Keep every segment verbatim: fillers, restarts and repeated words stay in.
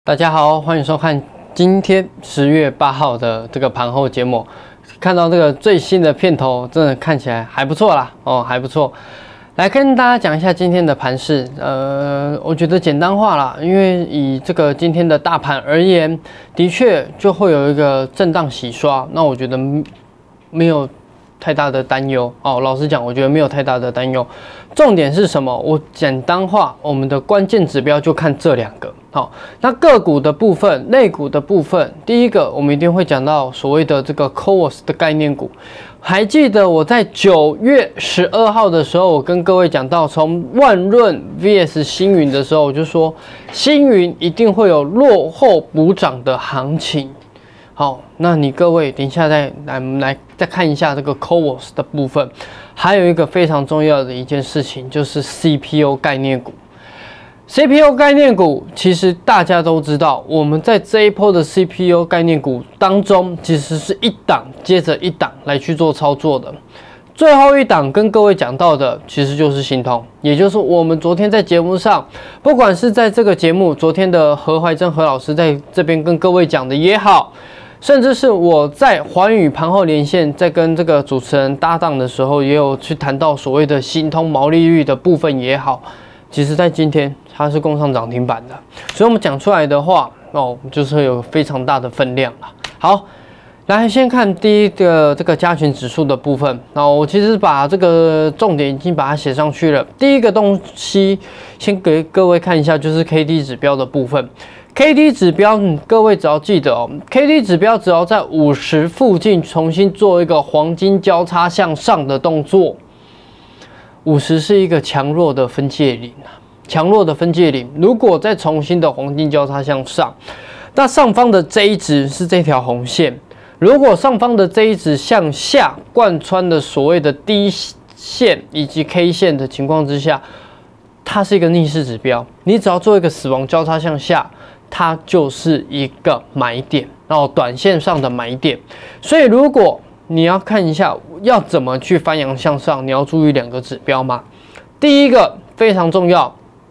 大家好，欢迎收看今天十月八号的这个盘后节目。看到这个最新的片头，真的看起来还不错啦，哦，还不错。来跟大家讲一下今天的盘势，呃，我觉得简单化啦，因为以这个今天的大盘而言，的确就会有一个震荡洗刷，那我觉得没有太大的担忧哦。老实讲，我觉得没有太大的担忧。重点是什么？我简单化，我们的关键指标就看这两个。好，那个股的部分、类股的部分，第一个我们一定会讲到所谓的这个 C O A S 的概念股。还记得我在九月十二号的时候，我跟各位讲到，从万润 V S 星云的时候，我就说星云一定会有落后补涨的行情。好，那你各位等一下再来来再看一下这个 C O A S 的部分，还有一个非常重要的一件事情，就是 C P U 概念股。C P U 概念股其实大家都知道，我们在这一波的 C P U 概念股当中，其实是一档接着一档来去做操作的。最后一档跟各位讲到的，其实就是新通，也就是我们昨天在节目上，不管是在这个节目，昨天的何怀珍何老师在这边跟各位讲的也好，甚至是我在寰宇盘后连线在跟这个主持人搭档的时候，也有去谈到所谓的新通毛利率的部分也好。其实，在今天它是攻上涨停板的，所以我们讲出来的话，哦，就是有非常大的分量了。好，来先看第一个这个加权指数的部分。那我其实把这个重点已经把它写上去了。第一个东西，先给各位看一下，就是 K D 指标的部分。K D 指标，嗯、各位只要记得哦 ，K D 指标只要在五十附近重新做一个黄金交叉向上的动作。五十是一个强弱的分界岭啊，强弱的分界岭。如果再重新的黄金交叉向上，那上方的这一值是这条红线。如果上方的这一值向下贯穿的所谓的低线以及 K 线的情况之下，它是一个逆势指标。你只要做一个死亡交叉向下，它就是一个买点，然后短线上的买点。所以如果你要看一下要怎么去翻扬向上，你要注意两个指标嘛。第一个非常重要，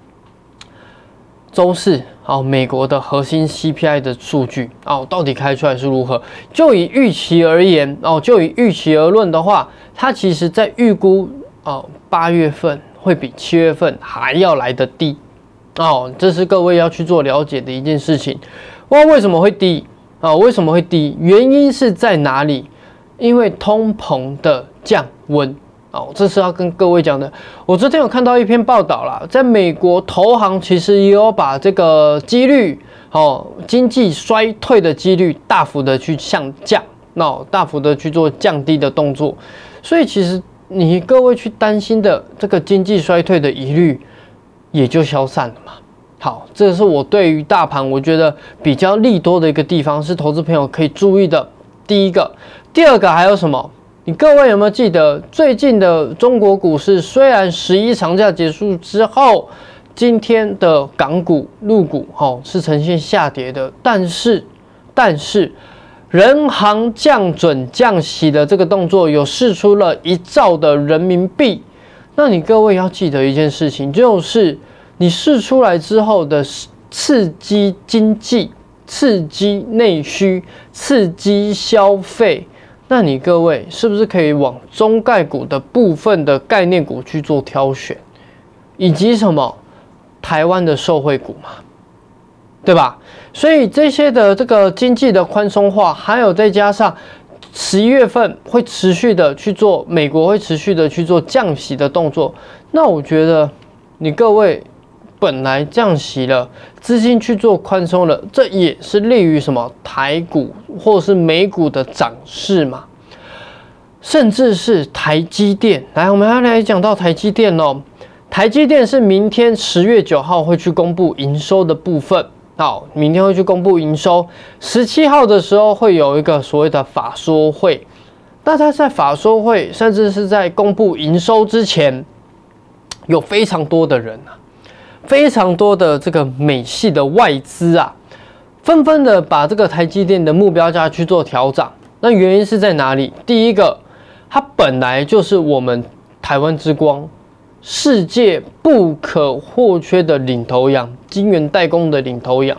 周四哦，美国的核心 C P I 的数据哦，到底开出来是如何？就以预期而言哦，就以预期而论的话，它其实在预估哦，八月份会比七月份还要来得低哦，这是各位要去做了解的一件事情。哇，为什么会低啊、哦？为什么会低？原因是在哪里？因为通膨的降温哦，这是要跟各位讲的。我昨天有看到一篇报道啦，在美国投行其实也有把这个几率哦，经济衰退的几率大幅的去下降，那、哦、大幅的去做降低的动作。所以其实你各位去担心的这个经济衰退的疑虑也就消散了嘛。好，这是我对于大盘我觉得比较利多的一个地方，是投资朋友可以注意的。第一个。第二个还有什么？你各位有没有记得最近的中国股市？虽然十一长假结束之后，今天的港股、陆股哦是呈现下跌的，但是但是人行降准降息的这个动作有释出了一兆的人民币。那你各位要记得一件事情，就是你释出来之后的刺激经济、刺激内需、刺激消费。那你各位是不是可以往中概股的部分的概念股去做挑选，以及什么台湾的受惠股嘛，对吧？所以这些的这个经济的宽松化，还有再加上十一月份会持续的去做，美国会持续的去做降息的动作，那我觉得你各位本来降息了，资金去做宽松了，这也是利于什么台股或是美股的涨势嘛，甚至是台积电。来，我们要来讲到台积电哦。台积电是明天十月九号会去公布营收的部分，好，明天会去公布营收。十七号的时候会有一个所谓的法说会，那它在法说会，甚至是在公布营收之前，有非常多的人啊。非常多的这个美系的外资啊，纷纷的把这个台积电的目标价去做调涨。那原因是在哪里？第一个，它本来就是我们台湾之光，世界不可或缺的领头羊，晶圆代工的领头羊。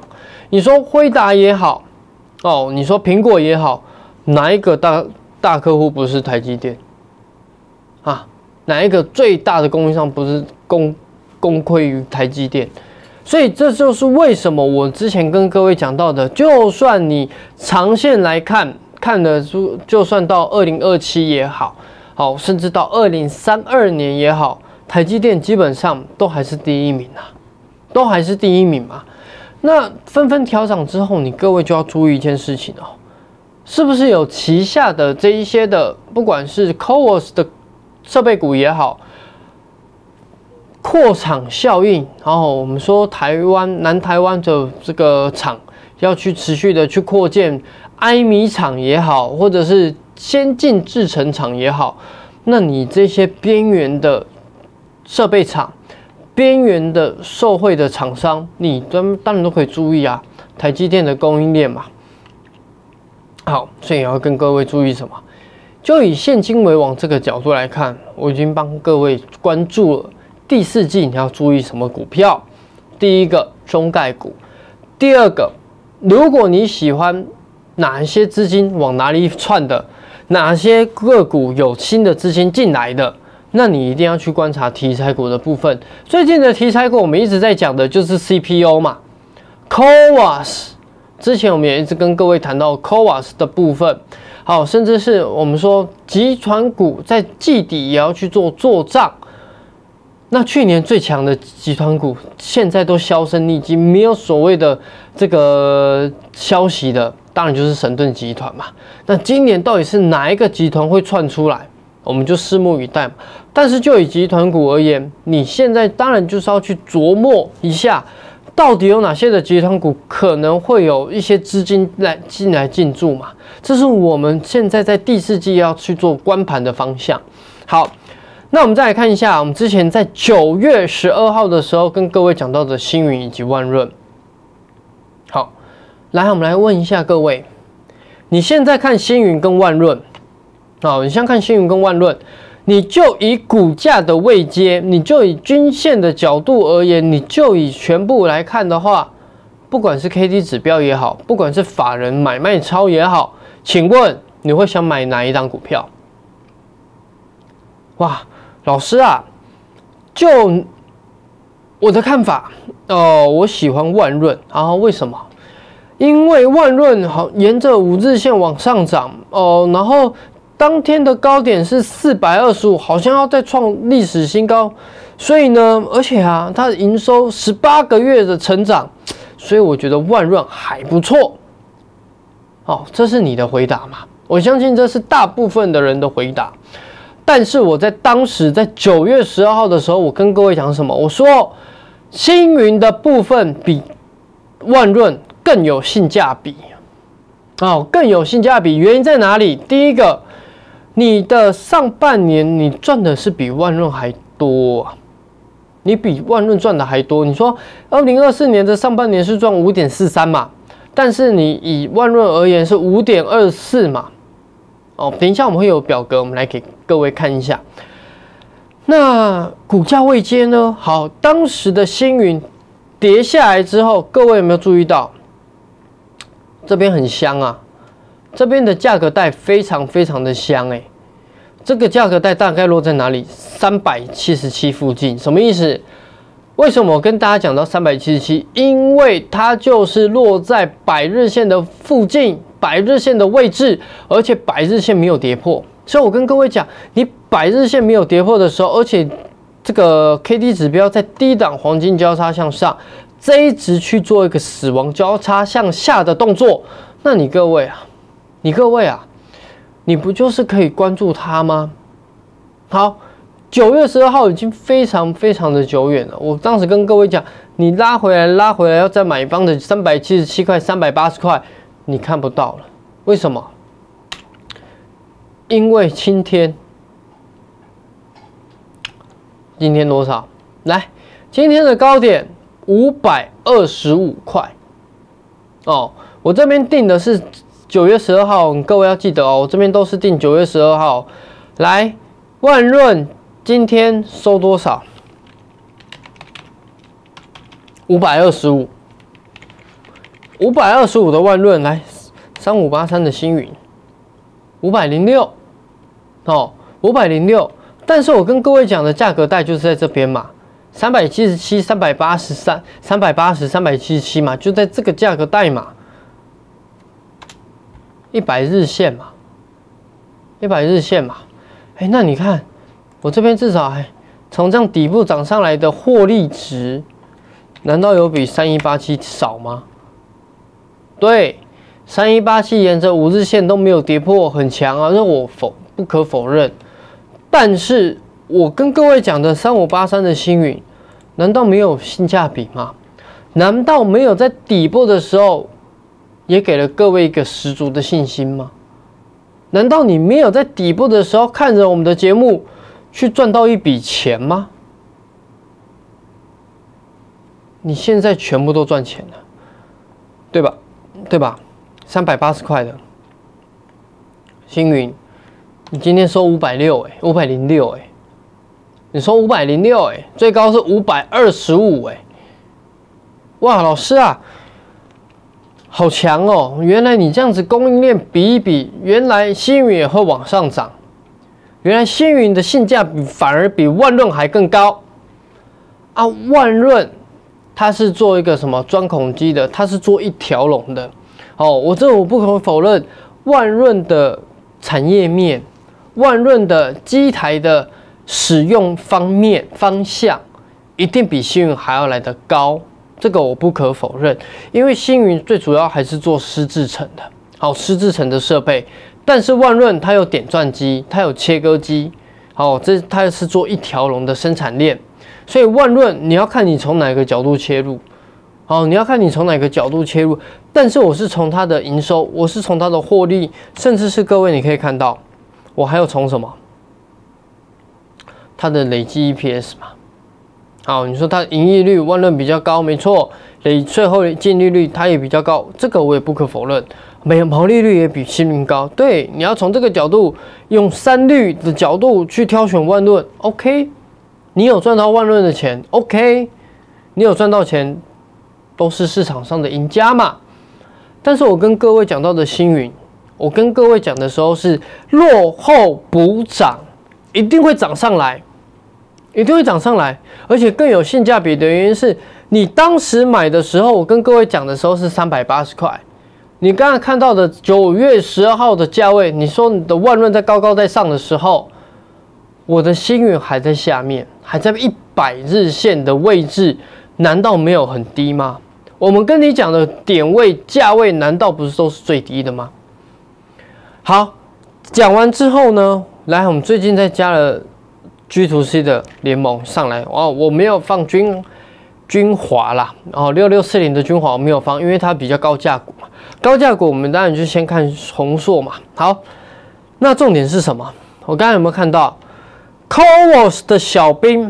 你说辉达也好，哦，你说苹果也好，哪一个大大客户不是台积电啊？哪一个最大的供应商不是供供亏于台积电？所以这就是为什么我之前跟各位讲到的，就算你长线来看，看的就就算到二零二七也好，好，甚至到二零三二年也好，台积电基本上都还是第一名啊，都还是第一名嘛。那纷纷调涨之后，你各位就要注意一件事情哦，是不是有旗下的这一些的，不管是 C O O S 的设备股也好，扩厂效应，然后我们说台湾南台湾的这个厂要去持续的去扩建埃米厂也好，或者是先进制程厂也好，那你这些边缘的设备厂、边缘的受惠的厂商，你当当然都可以注意啊，台积电的供应链嘛。好，所以要跟各位注意什么？就以现金为王这个角度来看，我已经帮各位关注了。第四季你要注意什么股票？第一个中概股，第二个，如果你喜欢哪一些资金往哪里窜的，哪些个股有新的资金进来的，那你一定要去观察题材股的部分。最近的题材股我们一直在讲的就是 C P O 嘛 ，C O A S， 之前我们也一直跟各位谈到 C O A S 的部分，好，甚至是我们说集团股在季底也要去做做账。那去年最强的集团股，现在都销声匿迹，没有所谓的这个消息的，当然就是神盾集团嘛。那今年到底是哪一个集团会窜出来，我们就拭目以待嘛。但是就以集团股而言，你现在当然就是要去琢磨一下，到底有哪些的集团股可能会有一些资金来进来进驻嘛。这是我们现在在第四季要去做观盘的方向。好。那我们再来看一下，我们之前在九月十二号的时候跟各位讲到的星云以及万润。好，来，我们来问一下各位，你现在看星云跟万润，好，你现在看星云跟万润，你就以股价的位阶，你就以均线的角度而言，你就以全部来看的话，不管是 K D 指标也好，不管是法人买卖超也好，请问你会想买哪一档股票？哇！老师啊，就我的看法，哦，我喜欢万润，然后为什么？因为万润好沿着五日线往上涨，哦，然后当天的高点是四百二十五，好像要再创历史新高，所以呢，而且啊，它的营收十八个月的成长，所以我觉得万润还不错。哦，这是你的回答嘛？我相信这是大部分的人的回答。但是我在当时在九月十二号的时候，我跟各位讲什么？我说星云的部分比万润更有性价比，哦，更有性价比。原因在哪里？第一个，你的上半年你赚的是比万润还多啊，你比万润赚的还多。你说二零二四年的上半年是赚五点四三嘛，但是你以万润而言是五点二四嘛。哦，等一下我们会有表格，我们来给各位看一下。那股价位阶呢？好，当时的星云跌下来之后，各位有没有注意到？这边很香啊，这边的价格带非常非常的香哎、欸。这个价格带大概落在哪里？三百七十七附近，什么意思？为什么我跟大家讲到三百七十七？因为它就是落在百日线的附近。百日线的位置，而且百日线没有跌破，所以我跟各位讲，你百日线没有跌破的时候，而且这个 K D 指标在低档黄金交叉向上，这一直去做一个死亡交叉向下的动作，那你各位啊，你各位啊，你不就是可以关注它吗？好，九月十二号已经非常非常的久远了，我当时跟各位讲，你拉回来拉回来要再买方的三百七十七块、三百八十块。你看不到了，为什么？因为今天，今天多少？来，今天的高点五百二十五块。哦，我这边定的是九月十二号，各位要记得哦，我这边都是定九月十二号。来，万润今天收多少？五百二十五。 五百二十五的万润来，三五八三的星云，五百零六，哦，五百零六。但是我跟各位讲的价格带就是在这边嘛，三百七十七、三百八十三、三百八十、三百七十七嘛，就在这个价格带嘛，一百日线嘛，一百日线嘛，哎，那你看我这边至少还从这样底部涨上来的获利值，难道有比三一八七少吗？对，三一八七沿着五日线都没有跌破，很强啊，这我否不可否认。但是我跟各位讲的三五八三的星云，难道没有性价比吗？难道没有在底部的时候，也给了各位一个十足的信心吗？难道你没有在底部的时候看着我们的节目去赚到一笔钱吗？你现在全部都赚钱了，对吧？对吧？三百八十块的星云。你今天收五百六哎，五百零六哎，你收五百零六哎，最高是五百二十五哎，哇，老师啊，好强哦！原来你这样子供应链比一比，原来星云也会往上涨，原来星云的性价比反而比万润还更高啊！万润它是做一个什么钻孔机的，它是做一条龙的哦，我这我不可否认，万润的产业面。万润的机台的使用方面方向，一定比星云还要来得高，这个我不可否认。因为星云最主要还是做湿制程的，好湿制程的设备，但是万润它有点钻机，它有切割机，好，这它是做一条龙的生产链，所以万润你要看你从哪个角度切入，好，你要看你从哪个角度切入。但是我是从它的营收，我是从它的获利，甚至是各位你可以看到。我还有从什么？它的累计 E P S 嘛，好，你说它盈利率万润比较高，没错，累税后净利率它也比较高，这个我也不可否认。没有毛利率也比星云高，对，你要从这个角度，用三率的角度去挑选万润 ，OK， 你有赚到万润的钱 ，OK， 你有赚到钱，都是市场上的赢家嘛。但是我跟各位讲到的星云。我跟各位讲的时候是落后补涨，一定会涨上来，一定会涨上来，而且更有性价比的原因是你当时买的时候，我跟各位讲的时候是三百八十块，你刚才看到的九月十二号的价位，你说你的万润在高高在上的时候，我的星云还在下面，还在一百日线的位置，难道没有很低吗？我们跟你讲的点位价位，难道不是都是最低的吗？好，讲完之后呢，来，我们最近在加了 G to C 的联盟上来哦，我没有放君君华啦，哦，六六四零的君华我没有放，因为它比较高价股嘛，高价股我们当然就先看宏硕嘛。好，那重点是什么？我刚才有没有看到 C O V O S 的小兵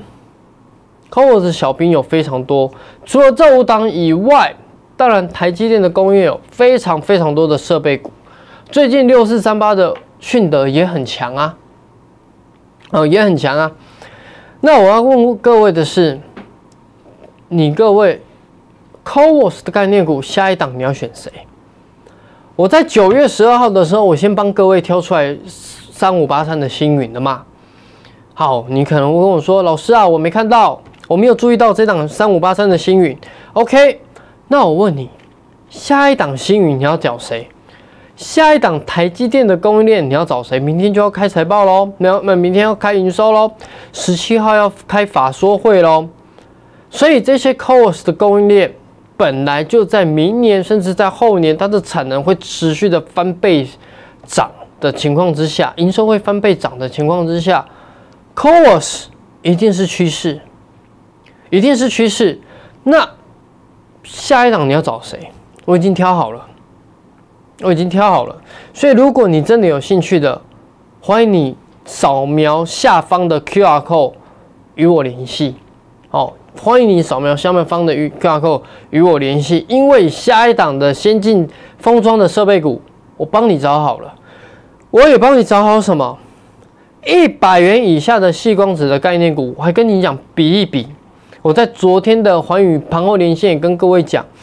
C O V O S 的小兵有非常多，除了这五档以外，当然台积电的供应有非常非常多的设备股。最近六四三八的迅德也很强啊，哦，也很强啊。那我要问各位的是，你各位 C O V O S 的概念股下一档你要选谁？我在九月十二号的时候，我先帮各位挑出来三五八三的星云的嘛。好，你可能会跟我说，老师啊，我没看到，我没有注意到这档三五八三的星云。OK， 那我问你，下一档星云你要找谁？下一档台积电的供应链你要找谁？明天就要开财报喽，那那明天要开营收喽，十七号要开法说会喽。所以这些 C O V O S 的供应链本来就在明年甚至在后年，它的产能会持续的翻倍涨的情况之下，营收会翻倍涨的情况之下 ，C O V O S 一定是趋势，一定是趋势。那下一档你要找谁？我已经挑好了。我已经挑好了，所以如果你真的有兴趣的，欢迎你扫描下方的 Q R code 与我联系。哦，欢迎你扫描下面方的 Q R code 与我联系，因为下一档的先进封装的设备股，我帮你找好了，我也帮你找好什么一百元以下的矽光子的概念股，我还跟你讲比一比。我在昨天的寰宇盘后连线也跟各位讲。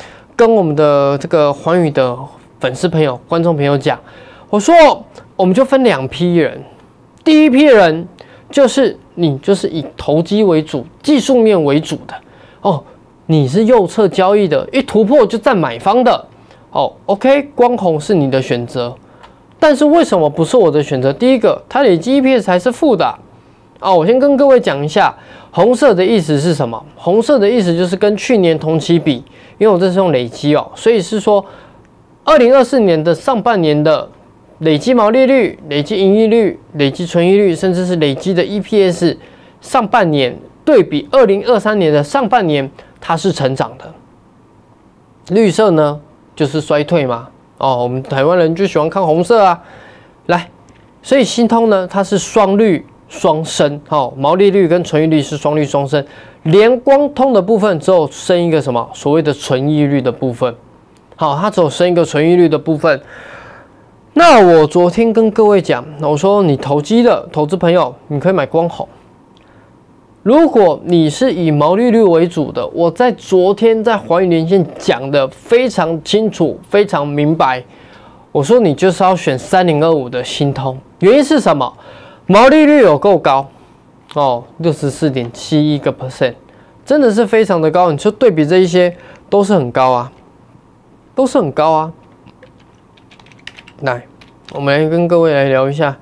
跟我们的这个寰宇的粉丝朋友、观众朋友讲，我说我们就分两批人，第一批人就是你就是以投机为主、技术面为主的哦，你是右侧交易的，一突破就站买方的哦 ，OK， 光红是你的选择，但是为什么不是我的选择？第一个，它累积 E P S 还是负的哦，我先跟各位讲一下，红色的意思是什么？红色的意思就是跟去年同期比，因为我这是用累积哦，所以是说二零二四年的上半年的累积毛利率、累积盈利率、累积纯益率，甚至是累积的 E P S， 上半年对比二零二三年的上半年，它是成长的。绿色呢，就是衰退嘛。哦，我们台湾人就喜欢看红色啊。来，所以新通呢，它是双绿双升，哦，毛利率跟纯益率是双绿双升，连光通的部分只有升一个什么所谓的纯益率的部分。好，它只有升一个纯益率的部分。那我昨天跟各位讲，我说你投机的投资朋友，你可以买光红。如果你是以毛利率为主的，我在昨天在寰宇连线讲的非常清楚、非常明白。我说你就是要选三零二五的新通，原因是什么？毛利率有够高哦， 六十四点七一个 percent， 真的是非常的高。你说对比这一些都是很高啊，都是很高啊。来，我们来跟各位来聊一下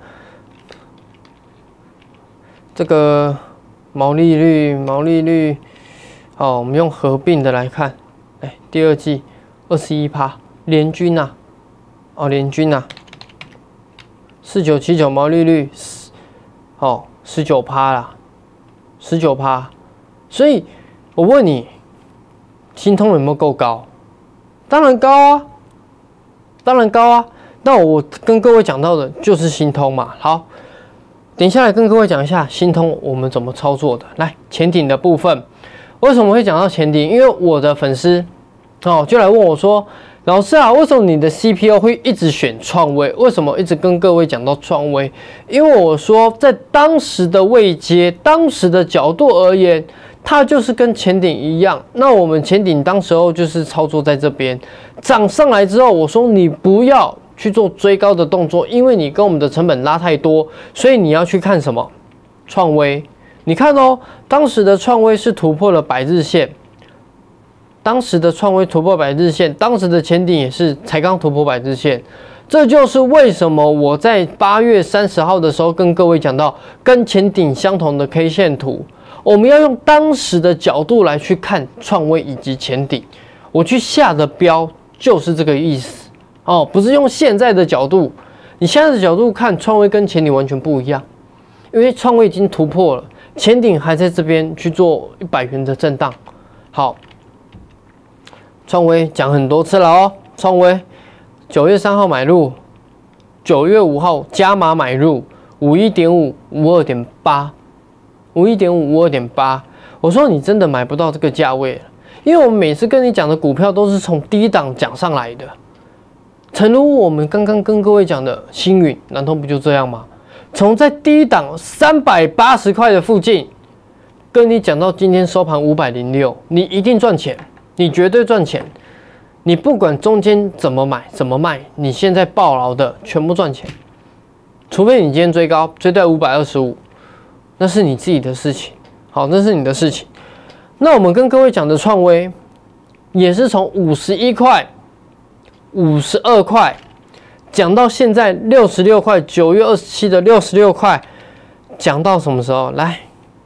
这个毛利率，毛利率，好，我们用合并的来看，哎，第二季 百分之二十一， 联军啊，哦，联军啊，四九七九毛利率，哦， 十九 啦， 十九， 所以我问你，新通有没有够高？当然高啊，当然高啊。那我跟各位讲到的就是新通嘛。好，等一下来跟各位讲一下新通我们怎么操作的。来，前顶的部分，为什么会讲到前顶？因为我的粉丝哦就来问我说，老师啊，为什么你的 C P O 会一直选创威？为什么一直跟各位讲到创威？因为我说在当时的位阶、当时的角度而言，它就是跟前顶一样。那我们前顶当时候就是操作在这边，涨上来之后，我说你不要去做追高的动作，因为你跟我们的成本拉太多，所以你要去看什么？创威，你看哦，当时的创威是突破了百日线，当时的创威突破百日线，当时的前顶也是才刚突破百日线，这就是为什么我在八月三十号的时候跟各位讲到，跟前顶相同的 K 线图，我们要用当时的角度来去看创威以及前顶，我去下的标就是这个意思。哦，不是用现在的角度，你现在的角度看创威跟前顶完全不一样，因为创威已经突破了，前顶还在这边去做一百元的震荡。好，创威讲很多次了哦，创威九月三号买入，九月五号加码买入，五一点五五二点八，五一点五五二点八。我说你真的买不到这个价位了，因为我们每次跟你讲的股票都是从低档讲上来的。诚如我们刚刚跟各位讲的星云、南通不就这样吗？从在低档三百八十块的附近，跟你讲到今天收盘五百零六，你一定赚钱，你绝对赚钱。你不管中间怎么买怎么卖，你现在抱牢的全部赚钱。除非你今天追高追在五百二十五，那是你自己的事情。好，那是你的事情。那我们跟各位讲的创威，也是从五十一块。五十二块，讲到现在六十六块，九月二十七的六十六块，讲到什么时候？来，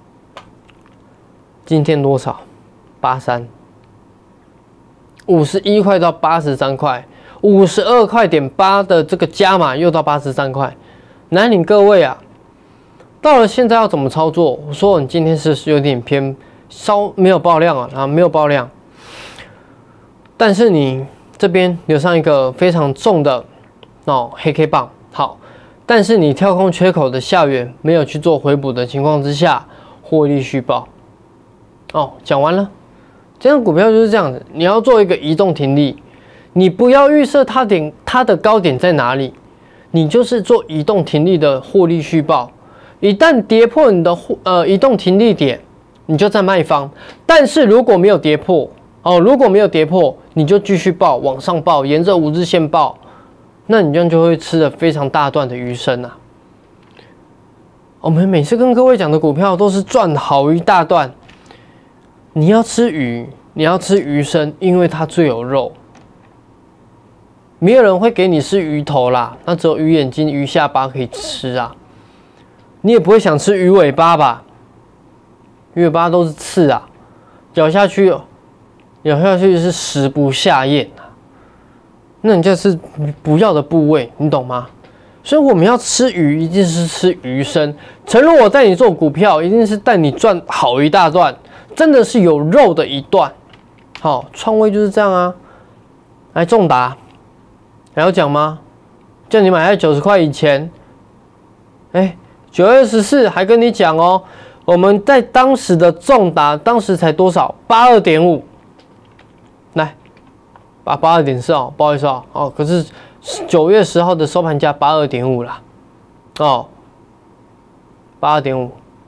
今天多少？八三，五十一块到八十三块，五十二块点八的这个加码又到八十三块。来，你各位啊，到了现在要怎么操作？我说你今天是有点偏稍没有爆量啊，啊没有爆量，但是你。这边留上一个非常重的哦黑 K 棒，好，但是你跳空缺口的下缘没有去做回补的情况之下，获利续报。哦，讲完了，这样股票就是这样子，你要做一个移动停利，你不要预设它点它的高点在哪里，你就是做移动停利的获利续报。一旦跌破你的呃移动停利点，你就在卖方；但是如果没有跌破， 哦，如果没有跌破，你就继续抱，往上抱，沿着五日线抱，那你这样就会吃了非常大段的鱼身啊。我们每次跟各位讲的股票都是赚好一大段。你要吃鱼，你要吃鱼身，因为它最有肉。没有人会给你吃鱼头啦，那只有鱼眼睛、鱼下巴可以吃啊。你也不会想吃鱼尾巴吧？鱼尾巴都是刺啊，咬下去，咬下去是食不下咽啊。那你这是不要的部位，你懂吗？所以我们要吃鱼，一定是吃鱼身。诚如我带你做股票，一定是带你赚好一大段，真的是有肉的一段。好，创威就是这样啊。来，重达还要讲吗？叫你买在九十块以前。哎，九月十四还跟你讲哦，我们在当时的重达，当时才多少？八二点五。来，八八二点四哦，不好意思哦，哦，可是九月十号的收盘价八二点五啦，哦，八二点五，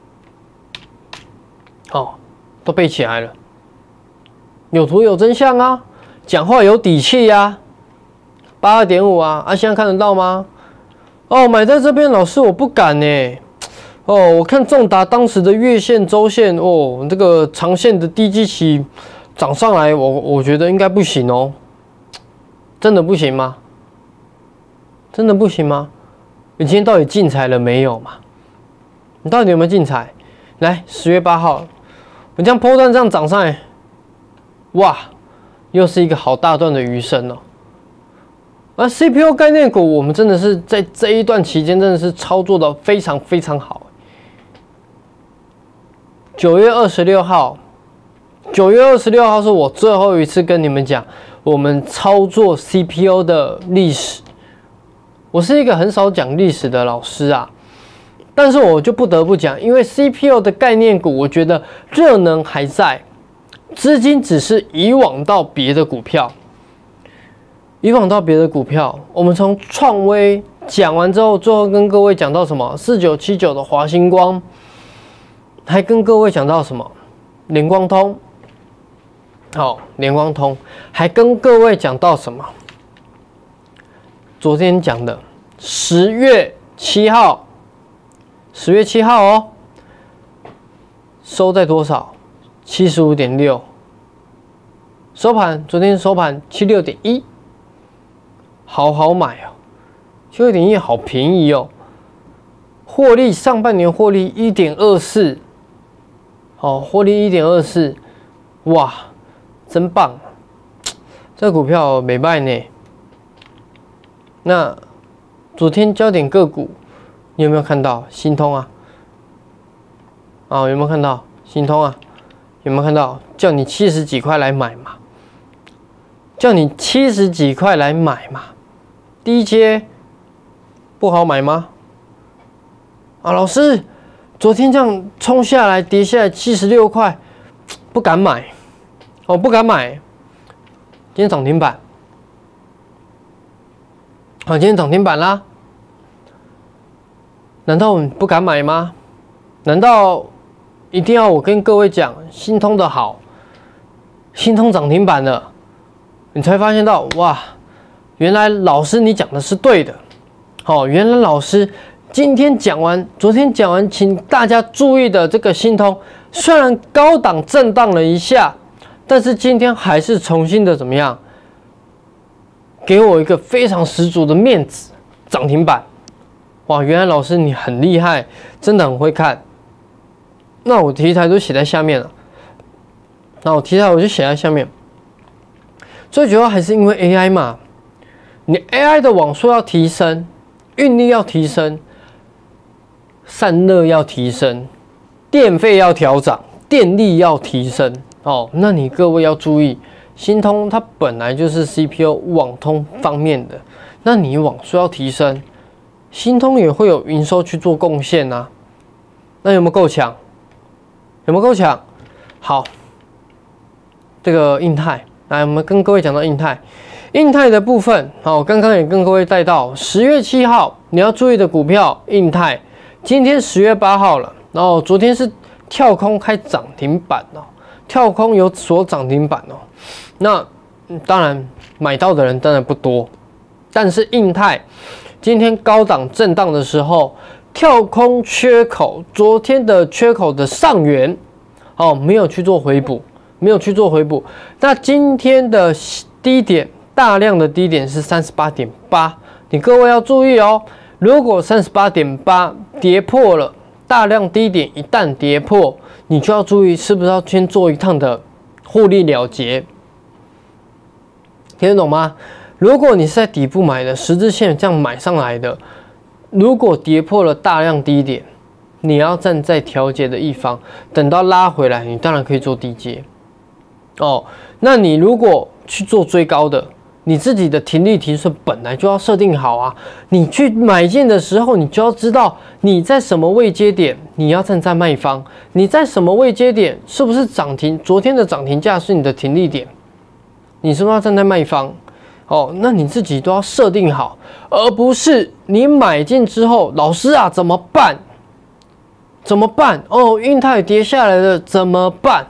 哦，都背起来了，有图有真相啊，讲话有底气呀、啊。八二点五啊，啊，现在看得到吗？哦，买在这边，老师我不敢呢。哦，我看重达当时的月线、周线，哦，这个长线的低基期涨上来，我我觉得应该不行哦。真的不行吗？真的不行吗？你今天到底进财了没有嘛？你到底有没有进财？来，十月八号，我这样波段这样涨上来，哇，又是一个好大段的余生哦。而 C P U 概念股，我们真的是在这一段期间真的是操作的非常非常好。九月二十六号，九月二十六号是我最后一次跟你们讲我们操作 C P U 的历史。我是一个很少讲历史的老师啊，但是我就不得不讲，因为 C P U 的概念股，我觉得热能还在，资金只是移往到别的股票。以往到别的股票，我们从创威讲完之后，最后跟各位讲到什么？四九七九的华星光，还跟各位讲到什么？联光通，好，联光通，还跟各位讲到什么？昨天讲的十月七号，十月七号哦，收在多少？七十五点六，收盘，昨天收盘七十六点一。好好买哦，七十六点一好便宜哦，获利上半年获利 一点二四， 好，获利 一点二四， 哇，真棒！这股票没卖呢。那昨天焦点个股，你有没有看到新通啊？啊、哦，有没有看到新通啊？有没有看到叫你七十几块来买嘛？叫你七十几块来买嘛？低阶不好买吗？啊，老师，昨天这样冲下来，跌下来七十六块，不敢买，哦，不敢买。今天涨停板，好，今天涨停板啦。难道你不敢买吗？难道一定要我跟各位讲新通的好？新通涨停板了，你才发现到哇！原来老师你讲的是对的，好、哦，原来老师今天讲完，昨天讲完，请大家注意的这个新通，虽然高档震荡了一下，但是今天还是重新的怎么样，给我一个非常十足的面子，涨停板，哇，原来老师你很厉害，真的很会看。那我题材都写在下面了，那我题材我就写在下面，最主要还是因为 A I 嘛。你 A I 的网速要提升，运力要提升，散热要提升，电费要调涨，电力要提升哦。那你各位要注意，新通它本来就是 C P U 网通方面的，那你网速要提升，新通也会有营收去做贡献啊。那有没有够强？有没有够强？好，这个印泰，来，我们跟各位讲到印泰。印泰的部分，好，刚刚也跟各位带到，十月七号你要注意的股票，印泰，今天十月八号了，然后昨天是跳空开涨停板哦， 跳空有锁涨停板哦。那当然买到的人当然不多，但是印泰今天高档震荡的时候，跳空缺口，昨天的缺口的上缘，哦，没有去做回补，没有去做回补。那今天的低点，大量的低点是 三十八点八， 你各位要注意哦。如果 三十八点八 跌破了大量低点，一旦跌破，你就要注意是不是要先做一趟的获利了结，听得懂吗？如果你是在底部买的，十字线这样买上来的，如果跌破了大量低点，你要站在调节的一方，等到拉回来，你当然可以做低接哦。那你如果去做追高的，你自己的停利停损本来就要设定好啊。你去买进的时候，你就要知道你在什么位阶点，你要站在卖方；你在什么位阶点，是不是涨停？昨天的涨停价是你的停利点，你是不是要站在卖方？哦，那你自己都要设定好，而不是你买进之后，老师啊怎么办？怎么办？哦，印泰跌下来了怎么办？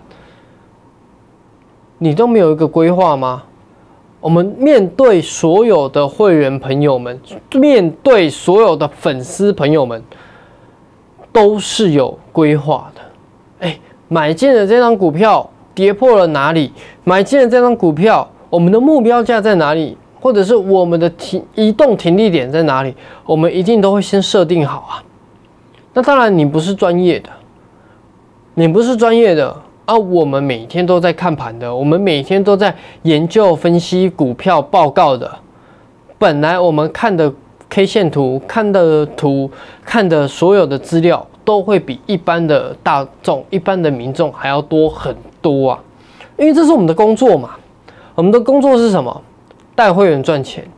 你都没有一个规划吗？我们面对所有的会员朋友们，面对所有的粉丝朋友们，都是有规划的。哎，买进了这张股票跌破了哪里？买进了这张股票，我们的目标价在哪里？或者是我们的停移动停利点在哪里？我们一定都会先设定好啊。那当然，你不是专业的，你不是专业的。啊，我们每天都在看盘的，我们每天都在研究分析股票报告的。本来我们看的 K 线图、看的图、看的所有的资料，都会比一般的大众、一般的民众还要多很多啊！因为这是我们的工作嘛。我们的工作是什么？带会员赚钱。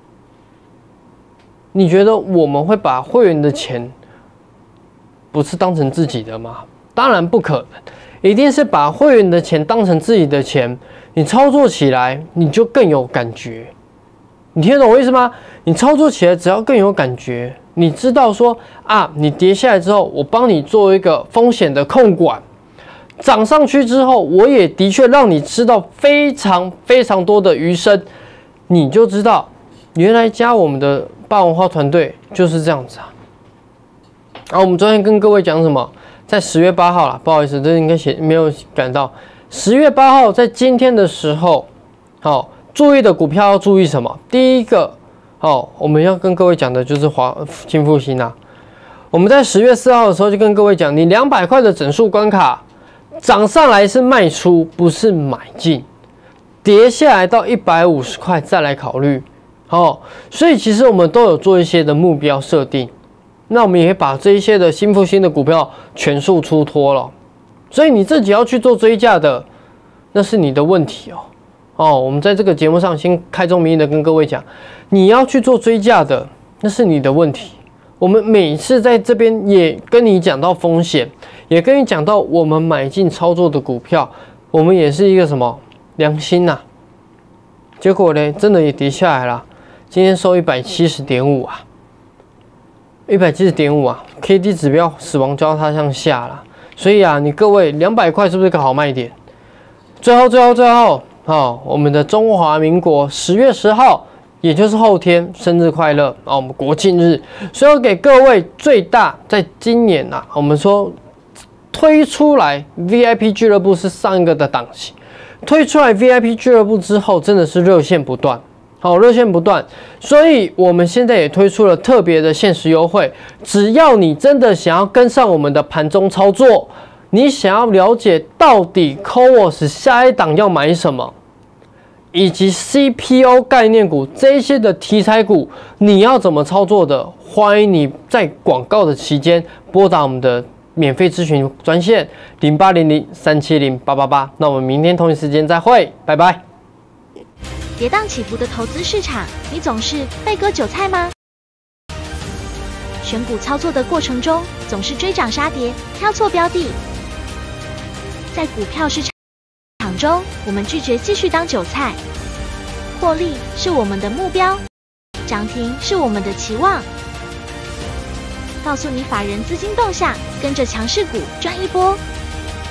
你觉得我们会把会员的钱不是当成自己的吗？当然不可能。一定是把会员的钱当成自己的钱，你操作起来你就更有感觉。你听得懂我意思吗？你操作起来只要更有感觉，你知道说啊，你跌下来之后，我帮你做一个风险的控管，涨上去之后，我也的确让你吃到非常非常多的余生，你就知道原来加我们的霸王花团队就是这样子啊。啊，我们昨天跟各位讲什么？在十月八号啦，不好意思，这应该写没有赶到。十月八号在今天的时候，好、哦、注意的股票要注意什么？第一个，哦，我们要跟各位讲的就是华金复兴啊。我们在十月四号的时候就跟各位讲，你两百块的整数关卡涨上来是卖出，不是买进；跌下来到一百五十块再来考虑。哦，所以其实我们都有做一些的目标设定。那我们也会把这一些的新复兴的股票全数出脱了，所以你自己要去做追价的，那是你的问题哦。哦，我们在这个节目上先开宗明义的跟各位讲，你要去做追价的，那是你的问题。我们每次在这边也跟你讲到风险，也跟你讲到我们买进操作的股票，我们也是一个什么良心呐、啊？结果呢，真的也跌下来了，今天收一百七十点五啊。一百七十点五啊 ，K D 指标死亡交叉向下了，所以啊，你各位两百块是不是个好卖点？最后，最后，最后，哦，我们的中华民国十月十号，也就是后天，生日快乐啊！我们国庆日，所以我给各位最大，在今年啊，我们说推出来 V I P 俱乐部是上一个的档期，推出来 V I P 俱乐部之后，真的是热线不断。好，热线不断，所以我们现在也推出了特别的限时优惠。只要你真的想要跟上我们的盘中操作，你想要了解到底 C O O S 下一档要买什么，以及 C P O 概念股这些的题材股，你要怎么操作的？欢迎你在广告的期间拨打我们的免费咨询专线零八零零三七零八八八。那我们明天同一时间再会，拜拜。 跌宕起伏的投资市场，你总是被割韭菜吗？选股操作的过程中，总是追涨杀跌，挑错标的。在股票市场中，我们拒绝继续当韭菜，获利是我们的目标，涨停是我们的期望。告诉你法人资金动向，跟着强势股赚一波。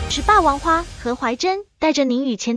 是霸王花何怀珍带着您与前